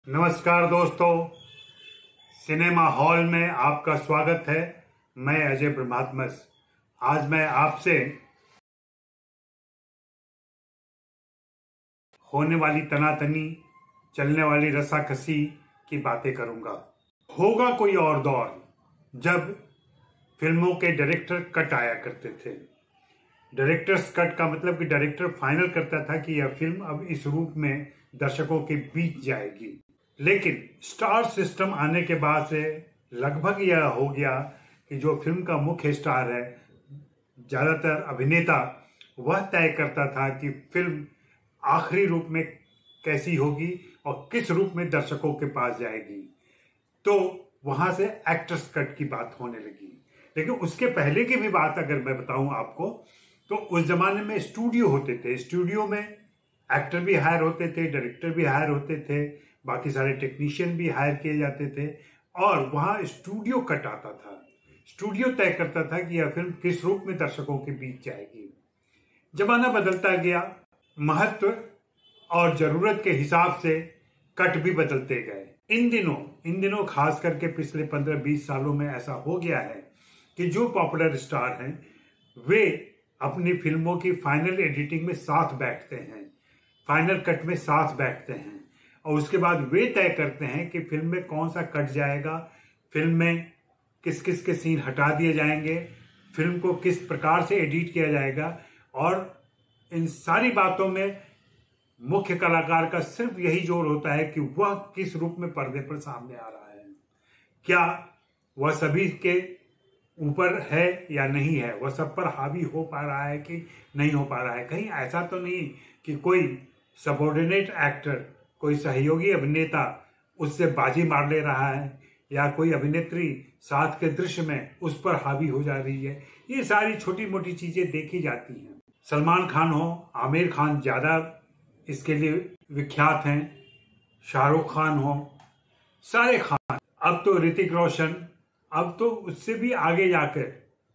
नमस्कार दोस्तों, cinema hall में आपका स्वागत है। मैं अजय ब्रह्मात्मस। आज मैं आपसे होने वाली तनातनी, चलने वाली रस्साकसी की बातें करूंगा। होगा कोई और दौर जब फिल्मों के डायरेक्टर कट आया करते थे। डायरेक्टर्स कट का मतलब कि डायरेक्टर फाइनल करता था कि यह फिल्म अब इस रूप में दर्शकों के बीच जाएगी। लेकिन स्टार सिस्टम आने के बाद से लगभग यह हो गया कि जो फिल्म का मुख्य स्टार है, ज्यादातर अभिनेता, वह तय करता था कि फिल्म आखिरी रूप में कैसी होगी और किस रूप में दर्शकों के पास जाएगी। तो वहां से एक्टर्स कट की बात होने लगी। लेकिन उसके पहले की भी बात अगर मैं बताऊं आपको, तो उस जमाने में स्टूडियो होते थे। स्टूडियो में एक्टर भी हायर होते थे, डायरेक्टर भी हायर होते थे, बाकी सारे टेक्नीशियन भी हायर किए जाते थे और वहां स्टूडियो कट आता था। स्टूडियो तय करता था कि यह फिल्म किस रूप में दर्शकों के बीच जाएगी। जमाना बदलता गया, महत्व और जरूरत के हिसाब से कट भी बदलते गए। इन दिनों खास करके पिछले 15-20 सालों में ऐसा हो गया है कि जो पॉपुलर स्टार हैं वे अपनी फिल्मों की फाइनल एडिटिंग में साथ बैठते हैं, फाइनल कट में साथ बैठते हैं और उसके बाद वे तय करते हैं कि फिल्म में कौन सा कट जाएगा, फिल्म में किस किस के सीन हटा दिए जाएंगे, फिल्म को किस प्रकार से एडिट किया जाएगा। और इन सारी बातों में मुख्य कलाकार का सिर्फ यही जोर होता है कि वह किस रूप में पर्दे पर सामने आ रहा है, क्या वह सभी के ऊपर है या नहीं है, वह सब पर हावी हो पा रहा है कि नहीं हो पा रहा है। कहीं ऐसा तो नहीं कि कोई सबऑर्डिनेट एक्टर, कोई सहयोगी अभिनेता उससे बाजी मार ले रहा है या कोई अभिनेत्री साथ के दृश्य में उस पर हावी हो जा रही है। ये सारी छोटी मोटी चीजें देखी जाती हैं। सलमान खान हो, आमिर खान ज्यादा इसके लिए विख्यात हैं, शाहरुख खान हो, सारे खान, अब तो ऋतिक रोशन, अब तो उससे भी आगे जाकर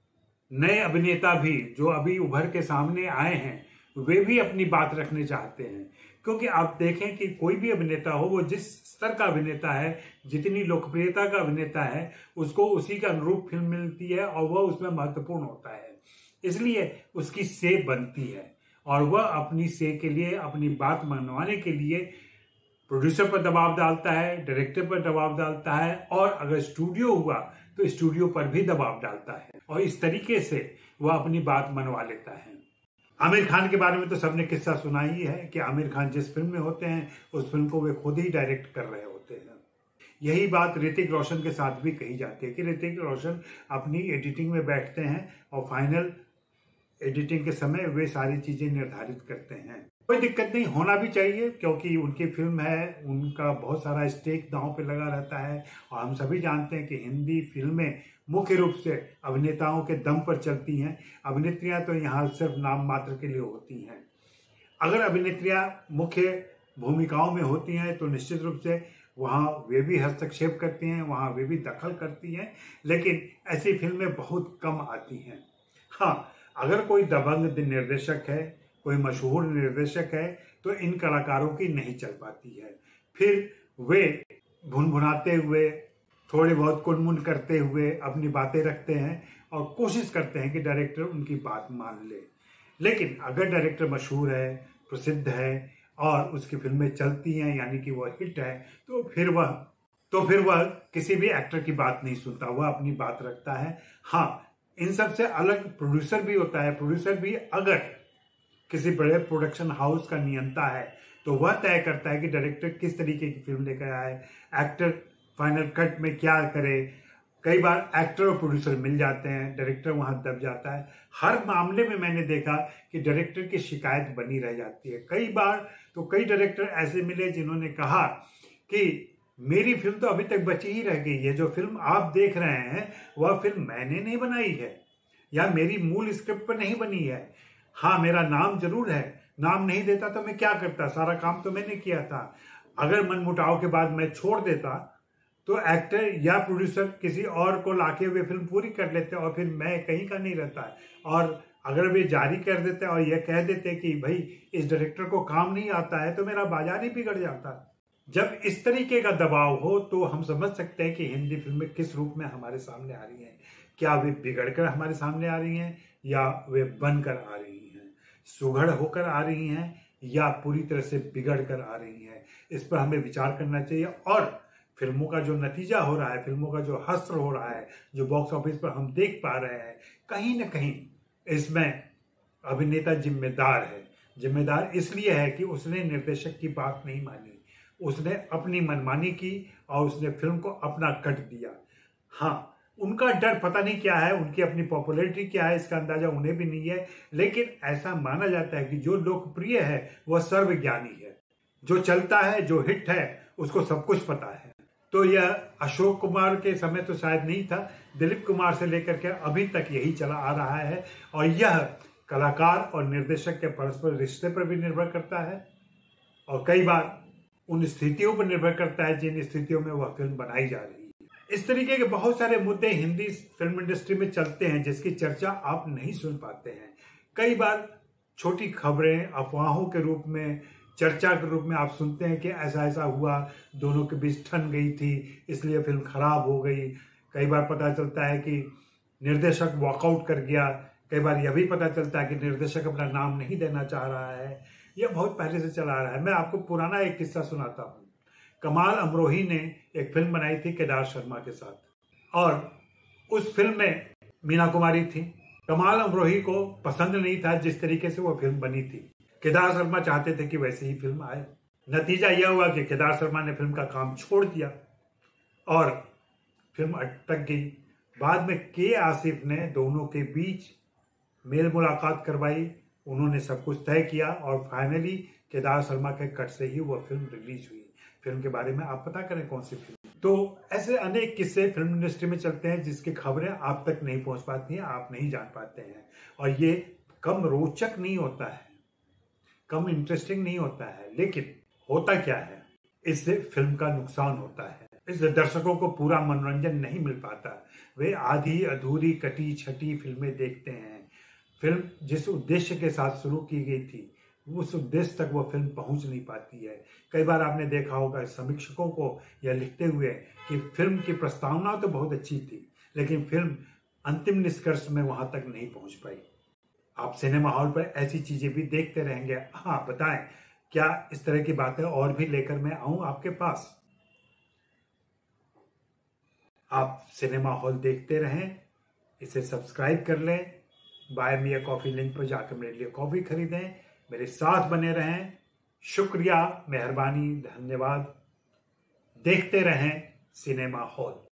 नए अभिनेता भी जो अभी उभर के सामने आए हैं वे भी अपनी बात रखने चाहते हैं। क्योंकि आप देखें कि कोई भी अभिनेता हो, वो जिस स्तर का अभिनेता है, जितनी लोकप्रियता का अभिनेता है, उसको उसी का अनुरूप फिल्म मिलती है और वह उसमें महत्वपूर्ण होता है। इसलिए उसकी से बनती है और वह अपनी से के लिए, अपनी बात मनवाने के लिए प्रोड्यूसर पर दबाव डालता है, डायरेक्टर पर दबाव डालता है और अगर स्टूडियो हुआ तो स्टूडियो पर भी दबाव डालता है और इस तरीके से वह अपनी बात मनवा लेता है। आमिर खान के बारे में तो सबने किस्सा सुना ही है कि आमिर खान जिस फिल्म में होते हैं उस फिल्म को वे खुद ही डायरेक्ट कर रहे होते हैं। यही बात ऋतिक रोशन के साथ भी कही जाती है कि ऋतिक रोशन अपनी एडिटिंग में बैठते हैं और फाइनल एडिटिंग के समय वे सारी चीजें निर्धारित करते हैं। कोई दिक्कत नहीं, होना भी चाहिए क्योंकि उनकी फिल्म है, उनका बहुत सारा स्टेक दांव पे लगा रहता है और हम सभी जानते हैं कि हिंदी फिल्में मुख्य रूप से अभिनेताओं के दम पर चलती हैं। अभिनेत्रियां तो यहाँ सिर्फ नाम मात्र के लिए होती हैं। अगर अभिनेत्रियां मुख्य भूमिकाओं में होती हैं तो निश्चित रूप से वहाँ वे भी हस्तक्षेप करती हैं, वहाँ वे भी दखल करती हैं, लेकिन ऐसी फिल्में बहुत कम आती हैं। हाँ, अगर कोई दबंग निर्देशक है, कोई मशहूर निर्देशक है तो इन कलाकारों की नहीं चल पाती है। फिर वे भुनभुनाते हुए, थोड़े बहुत कुनमुन करते हुए अपनी बातें रखते हैं और कोशिश करते हैं कि डायरेक्टर उनकी बात मान ले। लेकिन अगर डायरेक्टर मशहूर है, प्रसिद्ध है और उसकी फिल्में चलती हैं, यानी कि वह हिट है, तो फिर वह किसी भी एक्टर की बात नहीं सुनता, वह अपनी बात रखता है। हाँ, इन सब से अलग प्रोड्यूसर भी होता है। प्रोड्यूसर भी अगर किसी बड़े प्रोडक्शन हाउस का नियंता है तो वह तय करता है कि डायरेक्टर किस तरीके की फिल्म लेकर आए, एक्टर फाइनल कट में क्या करे। कई बार एक्टर और प्रोड्यूसर मिल जाते हैं, डायरेक्टर वहां दब जाता है। हर मामले में मैंने देखा कि डायरेक्टर की शिकायत बनी रह जाती है। कई बार तो कई डायरेक्टर ऐसे मिले जिन्होंने कहा कि मेरी फिल्म तो अभी तक बची ही रह गई है, जो फिल्म आप देख रहे हैं वह फिल्म मैंने नहीं बनाई है या मेरी मूल स्क्रिप्ट पर नहीं बनी है। हाँ, मेरा नाम जरूर है, नाम नहीं देता तो मैं क्या करता, सारा काम तो मैंने किया था। अगर मनमुटाव के बाद मैं छोड़ देता तो एक्टर या प्रोड्यूसर किसी और को लाके वे फिल्म पूरी कर लेते और फिर मैं कहीं का नहीं रहता। और अगर वे जारी कर देते और यह कह देते कि भाई इस डायरेक्टर को काम नहीं आता है, तो मेरा बाजार ही बिगड़ जाता। जब इस तरीके का दबाव हो तो हम समझ सकते हैं कि हिंदी फिल्में किस रूप में हमारे सामने आ रही हैं। क्या वे बिगड़कर हमारे सामने आ रही हैं या वे बनकर आ रही हैं, सुघड़ होकर आ रही हैं या पूरी तरह से बिगड़ कर आ रही हैं। इस पर हमें विचार करना चाहिए और फिल्मों का जो नतीजा हो रहा है, फिल्मों का जो हश्र हो रहा है, जो बॉक्स ऑफिस पर हम देख पा रहे हैं, कहीं ना कहीं इसमें अभिनेता जिम्मेदार है। जिम्मेदार इसलिए है कि उसने निर्देशक की बात नहीं मानी, उसने अपनी मनमानी की और उसने फिल्म को अपना कट दिया। हाँ, उनका डर पता नहीं क्या है, उनकी अपनी पॉपुलैरिटी क्या है, इसका अंदाजा उन्हें भी नहीं है, लेकिन ऐसा माना जाता है कि जो लोकप्रिय है वह सर्वज्ञानी है। जो चलता है, जो हिट है, उसको सब कुछ पता है। तो यह अशोक कुमार के समय तो शायद नहीं था, दिलीप कुमार से लेकर के अभी तक यही चला आ रहा है और यह कलाकार और निर्देशक के परस्पर रिश्ते पर भी निर्भर करता है और कई बार उन स्थितियों पर निर्भर करता है जिन स्थितियों में वह फिल्म बनाई जा रही है। इस तरीके के बहुत सारे मुद्दे हिंदी फिल्म इंडस्ट्री में चलते हैं जिसकी चर्चा आप नहीं सुन पाते हैं। कई बार छोटी खबरें अफवाहों के रूप में, चर्चा के रूप में आप सुनते हैं कि ऐसा ऐसा हुआ, दोनों के बीच ठन गई थी, इसलिए फिल्म खराब हो गई। कई बार पता चलता है कि निर्देशक वॉकआउट कर गया। कई बार यह भी पता चलता है कि निर्देशक अपना नाम नहीं देना चाह रहा है। यह बहुत पहले से चला आ रहा है। मैं आपको पुराना एक किस्सा सुनाता हूँ। कमाल अमरोही ने एक फिल्म बनाई थी केदार शर्मा के साथ और उस फिल्म में मीना कुमारी थी। कमाल अमरोही को पसंद नहीं था जिस तरीके से वह फिल्म बनी थी। केदार शर्मा चाहते थे कि वैसे ही फिल्म आए। नतीजा यह हुआ कि केदार शर्मा ने फिल्म का काम छोड़ दिया और फिल्म अटक गई। बाद में के आसिफ ने दोनों के बीच मेल मुलाकात करवाई, उन्होंने सब कुछ तय किया और फाइनली केदार शर्मा के कट से ही वह फिल्म रिलीज हुई। फिल्म के बारे में आप पता करें कौन सी फिल्म। तो ऐसे अनेक किस्से फिल्म इंडस्ट्री में चलते हैं जिसकी खबरें आप तक नहीं पहुंच पाती हैं, आप नहीं जान पाते हैं और ये कम रोचक नहीं होता है, कम इंटरेस्टिंग नहीं होता है, लेकिन होता क्या है, इससे फिल्म का नुकसान होता है। इससे दर्शकों को पूरा मनोरंजन नहीं मिल पाता। वे आधी अधूरी कटी छटी फिल्में देखते हैं। फिल्म जिस उद्देश्य के साथ शुरू की गई थी उस उद्देश्य तक वो फिल्म पहुंच नहीं पाती है। कई बार आपने देखा होगा समीक्षकों को यह लिखते हुए कि फिल्म की प्रस्तावना तो बहुत अच्छी थी लेकिन फिल्म अंतिम निष्कर्ष में वहां तक नहीं पहुंच पाई। आप सिनेमा हॉल पर ऐसी चीजें भी देखते रहेंगे। हाँ, बताएं क्या इस तरह की बातें और भी लेकर मैं आऊं आपके पास। आप सिनेमा हॉल देखते रहें, इसे सब्सक्राइब कर लें, buy me a coffee link पर जाकर मेरे लिए कॉफी खरीदें, मेरे साथ बने रहें। शुक्रिया, मेहरबानी, धन्यवाद। देखते रहें सिनेमा हॉल।